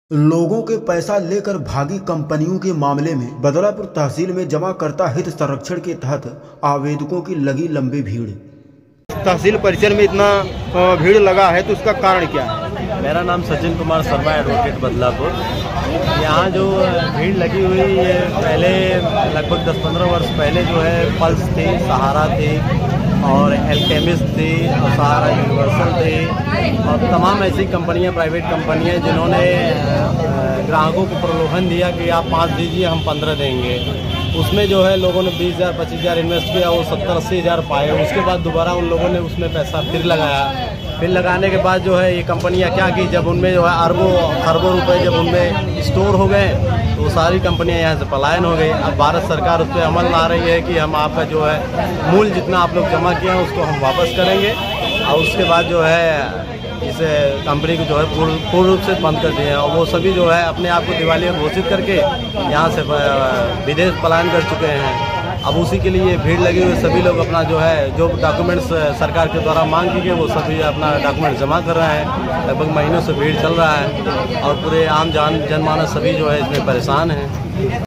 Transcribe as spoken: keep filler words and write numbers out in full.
लोगों के पैसा लेकर भागी कंपनियों के मामले में बदलापुर तहसील में जमाकर्ता हित संरक्षण के तहत आवेदकों की लगी लंबी भीड़। तहसील परिसर में इतना भीड़ लगा है तो उसका कारण क्या है? मेरा नाम सचिन कुमार शर्मा, एडवोकेट बदलापुर। यहाँ जो भीड़ लगी हुई है, पहले लगभग दस पंद्रह वर्ष पहले जो है पल्स थी, सहारा थी और एल्केमिस्ट थी और सहारा यूनिवर्सल थी और तमाम ऐसी कंपनियां, प्राइवेट कंपनियां जिन्होंने ग्राहकों को प्रलोभन दिया कि आप पाँच दीजिए हम पंद्रह देंगे। उसमें जो है लोगों ने बीस हज़ार पच्चीस हज़ार इन्वेस्ट किया, वो सत्तर अस्सी हज़ार पाए। उसके बाद दोबारा उन लोगों ने उसमें पैसा फिर लगाया। फिर लगाने के बाद जो है ये कंपनियां क्या की, जब उनमें जो है अरबों खरबों रुपए जब उनमें स्टोर हो गए तो वो सारी कंपनियां यहाँ से पलायन हो गई। अब भारत सरकार उस पर अमल ला रही है कि हम आपका जो है मूल जितना आप लोग जमा किए हैं उसको हम वापस करेंगे और उसके बाद जो है इस कंपनी को जो है पूर्ण पूर्ण रूप से बंद कर दिए हैं। और वो सभी जो है अपने आप को दिवालिया घोषित करके यहाँ से विदेश पलायन कर चुके हैं। अब उसी के लिए भीड़ लगी हुई, सभी लोग अपना जो है जो डॉक्यूमेंट्स सरकार के द्वारा मांग की गए वो सभी अपना डॉक्यूमेंट जमा कर रहे हैं। लगभग महीनों से भीड़ चल रहा है और पूरे आम जान जनमानस सभी जो है इसमें परेशान हैं।